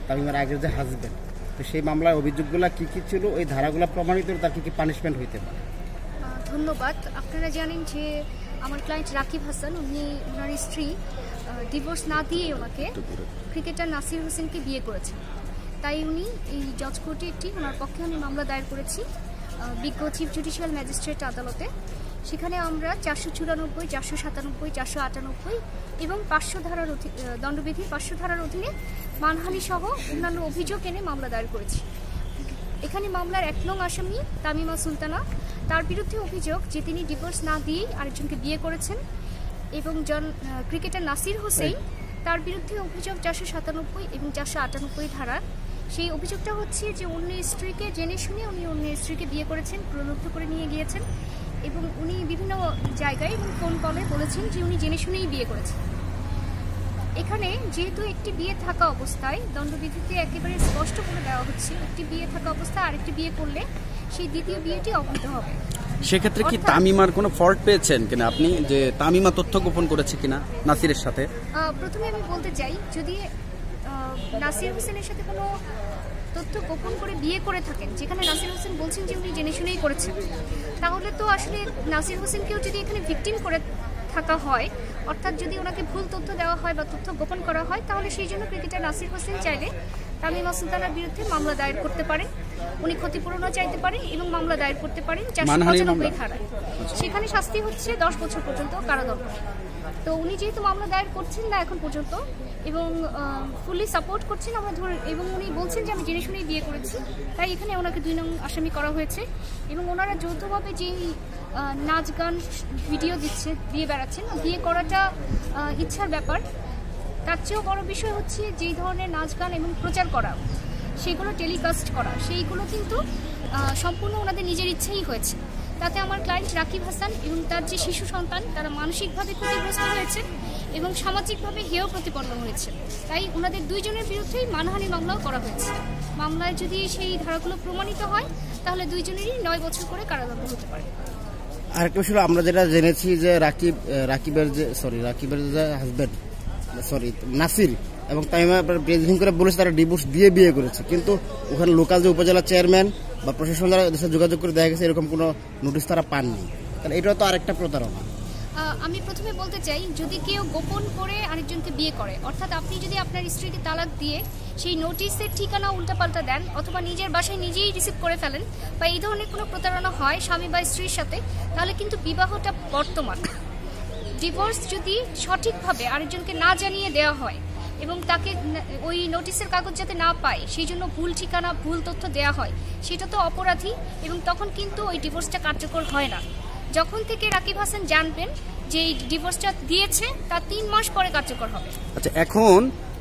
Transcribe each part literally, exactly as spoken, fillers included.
তামিমার আগের যে হাজবেন্ড, তো সেই মামলার অভিযোগগুলো কি কি ছিল, ওই ধারাগুলো প্রমাণিত, তার কি কি পানিশমেন্ট হইতে পারে? ধন্যবাদ। আপনারা জানেন যে আমার ক্লায়েন্ট রাকিব হাসান, উনি ওনার স্ত্রী ডিভোর্স না দিয়ে ওনাকে ক্রিকেটার নাসির হোসেনকে বিয়ে করেছেন। তাই উনি এই জজ কোর্টে একটি ওনার পক্ষে আমি মামলা দায়ের করেছি বিজ্ঞ চিফ জুডিশিয়াল ম্যাজিস্ট্রেট আদালতে। সেখানে আমরা চারশো চুরানব্বই চারশো সাতানব্বই চারশো আটানব্বই এবং পাঁচশো ধারার দণ্ডবিধির পাঁচশো ধারার অধীনে মানহানি সহ অন্যান্য অভিযোগ এনে মামলা দায়ের করেছি। এখানে মামলার এক নং আসামি তামিমা সুলতানা, তার বিরুদ্ধে অভিযোগ যে তিনি ডিভোর্স না দিয়েই আরেকজনকে বিয়ে করেছেন, এবং জন ক্রিকেটার নাসির হোসেন, তার বিরুদ্ধে অভিযোগ চারশো সাতানব্বই এবং চারশো আটানব্বই ধারার। সেই অভিযোগটা হচ্ছে যে অন্যের স্ত্রীকে জেনে শুনে উনি অন্যের স্ত্রীকে বিয়ে করেছেন, প্রলুব্ধ করে নিয়ে গিয়েছেন, এবং উনি বিভিন্ন জায়গায় এবং ফোন কলে বলেছেন যে উনি জেনে শুনেই বিয়ে করেছেন। এখানে যেহেতু একটি বিয়ে থাকা অবস্থায় দণ্ডবিধিতে একেবারে স্পষ্ট করে দেওয়া হচ্ছে, একটি বিয়ে থাকা অবস্থায় আরেকটি বিয়ে করলে সেই দ্বিতীয় বিয়েটি অবৈধ হবে। সেক্ষেত্রে কি তামিমার কোনো ফল্ট পেয়েছেন কিনা আপনি, যে তামিমা তথ্য গোপন করেছে কিনা নাসিরের সাথে? প্রথমে আমি বলতে চাই, যদি নাসির হোসেনের সাথে কোনো তথ্য গোপন করে বিয়ে করে থাকেন, যেখানে নাসির হোসেন বলছেন যে উনি জেনে শুনেই করেছেন, তাহলে তো আসলে নাসির হোসেনকেও যদি এখানে ভিকটিম করে থাকা হয়, অর্থাৎ যদি ওনাকে ভুল তথ্য দেওয়া হয় বা তথ্য গোপন করা হয়, তাহলে সেই জন্য ক্রিকেটার নাসির হোসেন চাইলে তামিমা সুলতানার বিরুদ্ধে মামলা দায়ের করতে পারেন। উনি ক্ষতিপূরণও চাইতে পারেন এবং মামলা দায়ের করতে পারেন চারশো পঁচানব্বই ধারায়। সেখানে শাস্তি হচ্ছে দশ বছর পর্যন্ত কারাদণ্ড। তো উনি যেহেতু মামলা দায়ের করছেন না এখন পর্যন্ত এবং ফুললি সাপোর্ট করছেন আমরা ধরে, এবং উনি বলছেন যে আমি জেনে শুনেই বিয়ে করেছি, তাই এখানে ওনাকে দুই নং আসামি করা হয়েছে। এবং ওনারা যৌথভাবে যেই নাচ গান ভিডিও দিচ্ছে, দিয়ে বেড়াচ্ছেন, বিয়ে করাটা ইচ্ছার ব্যাপার, তার চেয়েও বড় বিষয় হচ্ছে যেই ধরনের নাচ গান এবং প্রচার করা, সেগুলো টেলিকাস্ট করা, সেইগুলো কিন্তু সম্পূর্ণ ওনাদের নিজের ইচ্ছেই হয়েছে। তাতে আমার ক্লায়েন্ট রাকিব হাসান এবং তার যে শিশু সন্তান, তারা মানসিকভাবে ক্ষতিগ্রস্ত হয়েছে এবং সামাজিকভাবে হেয় প্রতিপন্ন হয়েছে। তাই ওনাদের দুইজনের বিরুদ্ধেই মানহানি মামলাও করা হয়েছে। মামলায় যদি সেই ধারাগুলো প্রমাণিত হয়, তাহলে দুইজনেরই নয় বছর করে কারাদণ্ড হতে পারে। আরেকটা বিষয় আমরা যেটা জেনেছি যে রাকিব রাকিবের যে সরি রাকিবের যে হাজবেন্ড সরি নাসির এবং তামিমা প্রেসিডেন্ট করে বলেছে তারা ডিভোর্স দিয়ে বিয়ে করেছে, কিন্তু ওখানে লোকাল যে উপজেলা চেয়ারম্যান বা প্রশাসন দ্বারা দেশে যোগাযোগ করে দেখা গেছে এরকম কোনো নোটিশ তারা পাননি। তাহলে এটাও তো আরেকটা প্রতারণা। আমি প্রথমে বলতে চাই, যদি কেউ গোপন করে আরেকজনকে বিয়ে করে, অর্থাৎ আপনি যদি আপনার স্ত্রীকে তালাক দিয়ে সেই নোটিশের ঠিকানা উল্টাপাল্টা দেন অথবা নিজের বাসায় নিজেই রিসিভ করে ফেলেন, বা এই ধরনের কোনো প্রতারণা হয় স্বামী বা স্ত্রীর সাথে, তাহলে কিন্তু বিবাহটা বর্তমান। ডিভোর্স যদি সঠিকভাবে আরেকজনকে না জানিয়ে দেওয়া হয় এবং তাকে ওই নোটিশের কাগজ যাতে না পায় সেই জন্য ভুল ঠিকানা ভুল তথ্য দেওয়া হয়, সেটা তো অপরাধী, এবং তখন কিন্তু ওই ডিভোর্সটা কার্যকর হয় না। যখন থেকে রাকিব হাসান জানবেন যে এই ডিভোর্সটা দিয়েছে, তার তিন মাস পরে কার্যকর হবে। আচ্ছা, এখন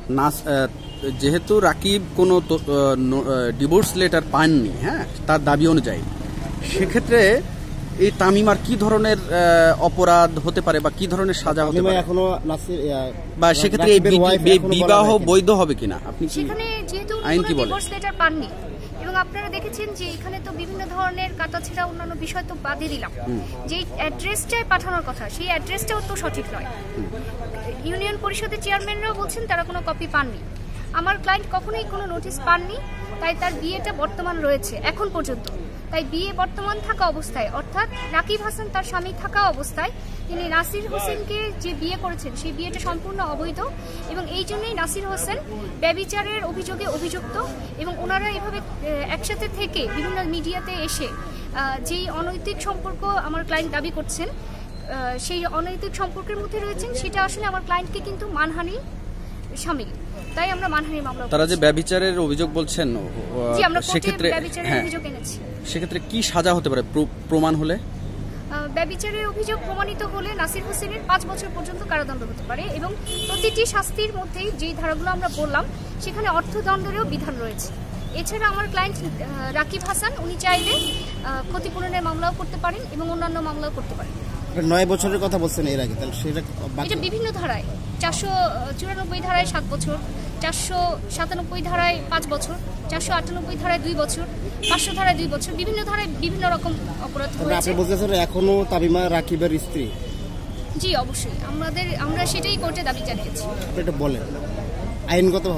যেহেতু রাকিব কোনো ডিভোর্স লেটার পাননি, হ্যাঁ, তার দাবি অনুযায়ী, সেক্ষেত্রে এই তামিমার কি ধরনের অপরাধ হতে পারে বা কি ধরনের সাজা হতে পারে এখনো, বা সেক্ষেত্রে এই বিবাহ বৈধ হবে কিনা আপনি সেখানে যেহেতু আইন কি বলে ডিভোর্স লেটার পাননি, এবং আপনারা দেখেছেন যে এখানে তো বিভিন্ন ধরনের কাটাছেঁড়া অন্যান্য বিষয় তো বাদই দিলাম, যে অ্যাড্রেসটায় পাঠানোর কথা সেই অ্যাড্রেসটাও তো সঠিক নয়। ইউনিয়ন পরিষদের চেয়ারম্যানরাও বলছেন তারা কোনো কপি পাননি। আমার ক্লায়েন্ট কখনোই কোনো নোটিশ পাননি, তাই তার বিয়েটা বর্তমান রয়েছে এখন পর্যন্ত। তাই বিয়ে বর্তমান থাকা অবস্থায়, অর্থাৎ রাকিব হাসান তার স্বামী থাকা অবস্থায় তিনি নাসির হোসেনকে যে বিয়ে করেছেন সেই বিয়েটা সম্পূর্ণ অবৈধ, এবং এই জন্যই নাসির হোসেন ব্যভিচারের অভিযোগে অভিযুক্ত। এবং ওনারা এভাবে একসাথে থেকে বিভিন্ন মিডিয়াতে এসে যেই অনৈতিক সম্পর্ক আমার ক্লায়েন্ট দাবি করছেন, সেই অনৈতিক সম্পর্কের মধ্যে রয়েছেন, সেটা আসলে আমার ক্লায়েন্টকে কিন্তু মানহানি শামিল। তাই আমরা মানহানি মামলা, তারা যে ব্যভিচারের অভিযোগ বলছেন, সেক্ষেত্রে ব্যভিচারের অভিযোগ এনেছি, সেক্ষেত্রে কি সাজা হতে পারে প্রমাণ হলে? ব্যভিচারের অভিযোগ প্রমাণিত হলে নাসির হোসেনের পাঁচ বছর পর্যন্ত কারাদণ্ড হতে পারে, এবং প্রতিটি শাস্তির মধ্যেই যেই ধারাগুলো আমরা বললাম সেখানে অর্থদণ্ডেরও বিধান রয়েছে। এছাড়া আমার ক্লায়েন্ট রাকিব হাসান উনি চাইলে ক্ষতিপূরণের মামলাও করতে পারেন এবং অন্যান্য মামলাও করতে পারেন। নয় বছরের কথা বলছেন এর আগে, তাহলে সেটা এটা বিভিন্ন ধারায়, চারশো চুরানব্বই ধারায় সাত বছর, চারশো সাতানব্বই ধারায় পাঁচ বছর, চারশো আটানব্বই ধারায় দুই বছর, পাঁচশো ধারায় দুই বছর, বিভিন্ন ধারায় বিভিন্ন রকম অপরাধ হয়েছে। আপনি বলতেছেন এখনো তামিমা রাকিবের স্ত্রী? জি অবশ্যই, আমাদের আমরা সেটাই কোর্টে দাবি জানিয়েছি। এটা বলেন আইনগতভাবে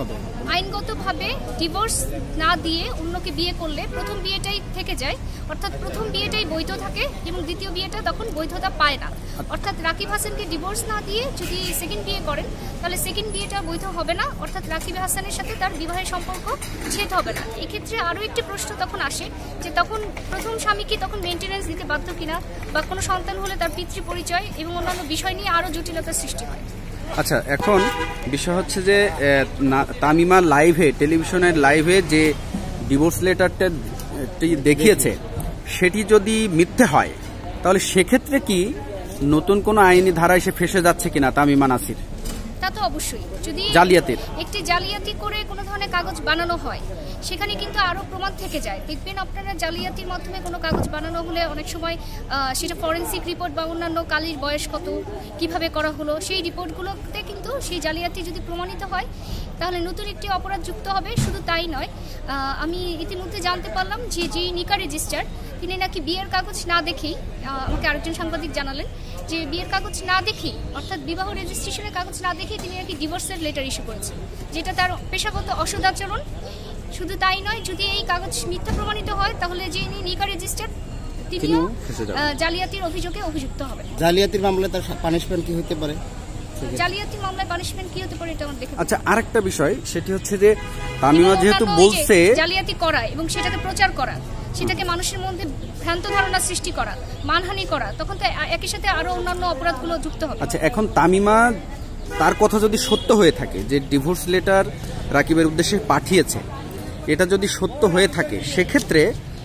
আইনগতভাবে ডিভোর্স না দিয়ে অন্যকে বিয়ে করলে প্রথম বিয়েটাই থেকে যায়, অর্থাৎ প্রথম বিয়েটাই বৈধ থাকে এবং দ্বিতীয় বিয়েটা তখন বৈধতা পায় না। অর্থাৎ রাকিব হাসানকে ডিভোর্স না দিয়ে যদি সেকেন্ড বিয়ে করেন তাহলে সেকেন্ড বিয়েটা বৈধ হবে না, অর্থাৎ রাকিব হাসানের সাথে তার বিবাহের সম্পর্ক ছেদ হবে না। এক্ষেত্রে আরও একটি প্রশ্ন তখন আসে যে তখন প্রথম স্বামী কি তখন মেনটেন্যান্স দিতে বাধ্য কিনা, বা কোনো সন্তান হলে তার পিতৃ পরিচয় এবং অন্যান্য বিষয় নিয়ে আরও জটিলতার সৃষ্টি হয়। আচ্ছা, এখন বিষয় হচ্ছে যে তামিমা লাইভে, টেলিভিশনের লাইভে যে ডিভোর্স লেটারটা দেখিয়েছে সেটি যদি মিথ্যে হয় তাহলে সেক্ষেত্রে কি নতুন কোনো আইনি ধারায় সে ফেসে যাচ্ছে কিনা তামিমা নাসির? তা তো অবশ্যই, যদি জালিয়াতির একটি জালিয়াতি করে কোনো ধরনের কাগজ বানানো হয় সেখানে কিন্তু আরও প্রমাণ থেকে যায়। দেখবেন আপনারা জালিয়াতির মাধ্যমে কোনো কাগজ বানানো হলে অনেক সময় সেটা ফরেন্সিক রিপোর্ট বা অন্যান্য কালির বয়স কত, কিভাবে করা হলো, সেই রিপোর্টগুলোতে কিন্তু সেই জালিয়াতি যদি প্রমাণিত হয় তাহলে নতুন একটি অপরাধ যুক্ত হবে। শুধু তাই নয়, আমি ইতিমধ্যে জানতে পারলাম যে যে নিকা রেজিস্ট্রার তিনি নাকি বিয়ের কাগজ না দেখেই, আমাকে আরেকজন সাংবাদিক জানালেন যে বিয়ের কাগজ না দেখেই, অর্থাৎ বিবাহ রেজিস্ট্রেশনের কাগজ না দেখেই তিনি নাকি ডিভোর্সের লেটার ইস্যু করেছেন, যেটা তার পেশাগত অসদাচরণ। শুধু তাই নয়, যদি এই কাগজ মিথ্যা প্রমাণিত হয় তাহলে যে নিকা রেজিস্ট্রার তিনিও জালিয়াতির অভিযোগে অভিযুক্ত হবেন। জালিয়াতির মামলায় তার পানিশমেন্ট কি হতে পারে? জালিয়াতি মামলায় পানিশমেন্ট কি হতে পারে এটা আমরা দেখে। আচ্ছা, আরেকটা বিষয় সেটি হচ্ছে যে তামিমা যেহেতু বলছে জালিয়াতি করা এবং সেটাকে প্রচার করা, সেটাকে মানুষের মধ্যে ভ্রান্ত ধারণা সৃষ্টি করা, মানহানি করা, তখন তো একই সাথে আরো অন্যান্য অপরাধগুলো যুক্ত হবে। আচ্ছা, এখন তামিমা তার কথা যদি সত্য হয়ে থাকে যে ডিভোর্স লেটার রাকিবের উদ্দেশ্যে পাঠিয়েছে, এটা যদি সত্য হয়ে থাকে সেক্ষেত্রে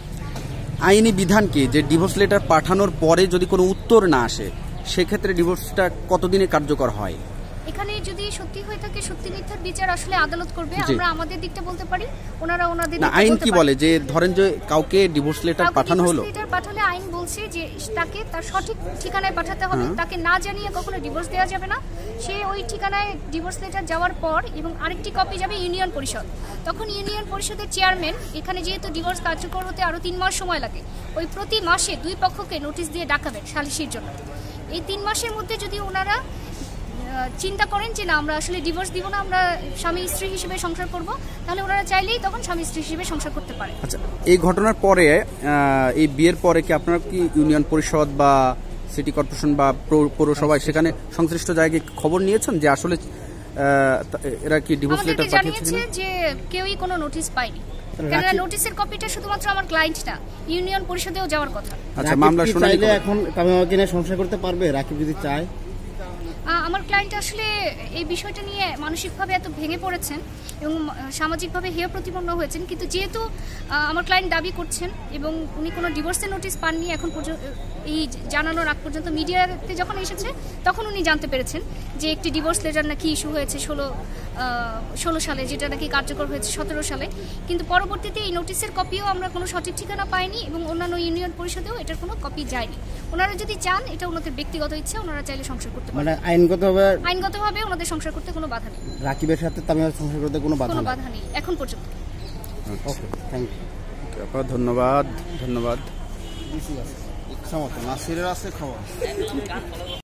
আইনি বিধান কি যে ডিভোর্স লেটার পাঠানোর পরে যদি কোনো উত্তর না আসে সেক্ষেত্রে ডিভোর্সটা কতদিনে কার্যকর হয়? এখানে যদি সত্যি হয়ে থাকে, সত্যি মিথ্যার বিচার আসলে আদালত করবে। আমরা আমাদের দিকটা বলতে পারি, ওনারা ওনাদের দিকটা বলতে পারে। আইন কি বলে যে ধরেন যে কাউকে ডিভোর্স লেটার পাঠানো হলো, লেটার পাঠালে আইন বলছে যে তাকে তার সঠিক ঠিকানায় পাঠাতে হবে, তাকে না জানিয়ে কখনো ডিভোর্স দেওয়া যাবে না। সে ওই ঠিকানায় ডিভোর্স লেটার যাওয়ার পর এবং আরেকটি কপি যাবে ইউনিয়ন পরিষদ, তখন ইউনিয়ন পরিষদের চেয়ারম্যান, এখানে যেহেতু ডিভোর্স কার্যকর হতে আরো তিন মাস সময় লাগে, ওই প্রতি মাসে দুই পক্ষকে নোটিশ দিয়ে ডাকাবেন সালিশির জন্য। এই তিন মাসের মধ্যে যদি ওনারা চিন্তা করেন যে না আমরা আসলে ডিভোর্স দিব না, আমরা স্বামী স্ত্রী হিসেবে সংসার করব, তাহলে ওনারা চাইলেই তখন স্বামী স্ত্রী হিসেবে সংসার করতে পারে। আচ্ছা, এই ঘটনার পরে, এই বিয়ের পরে কি আপনারা কি ইউনিয়ন পরিষদ বা সিটি কর্পোরেশন বা পৌরসভায় সেখানে সংশ্লিষ্ট জায়গায় খবর নিয়েছেন যে আসলে এরা কি ডিভোর্স লেটার পাঠিয়েছে? যে কেউই কোনো নোটিশ পায়নি, কারণ নোটিশের কপিটা শুধুমাত্র আমার ক্লায়েন্ট না, ইউনিয়ন পরিষদেও যাওয়ার কথা। আচ্ছা, মামলা শুনানি এখন তামিমাকে নিয়ে সংসার করতে পারবে রাকিব যদি চায়? আমার ক্লায়েন্ট আসলে এই বিষয়টা নিয়ে মানসিকভাবে এত ভেঙে পড়েছেন এবং সামাজিকভাবে হেয় প্রতিপন্ন হয়েছেন, কিন্তু যেহেতু আমার ক্লায়েন্ট দাবি করছেন এবং উনি কোনো ডিভোর্সের নোটিশ পাননি এখন পর্যন্ত, এই জানানোর আগ পর্যন্ত মিডিয়াতে যখন এসেছে তখন উনি জানতে পেরেছেন যে একটি ডিভোর্স লেটার নাকি ইস্যু হয়েছে ষোলো ষোলো সালে, যেটা নাকি কার্যকর হয়েছে সতেরো সালে, কিন্তু পরবর্তীতে এই নোটিশের কপিও আমরা কোনো সঠিক ঠিকানা পাইনি এবং অন্যান্য ইউনিয়ন পরিষদেও এটার কোনো কপি যায়নি। ওনারা যদি চান, এটা ওনাদের ব্যক্তিগত ইচ্ছা, ওনারা চাইলে সংসার করতে পারেন। মানে আইনগতভাবে আইনগতভাবে ওনাদের সংসার করতে কোনো বাধা নেই। রাকিবের সাথে তামিমার সংসার করতে কোনো বাধা কোনো বাধা নেই এখন পর্যন্ত। Okay, thank you. ধন্যবাদ ধন্যবাদ নাসিরের আছে খবর।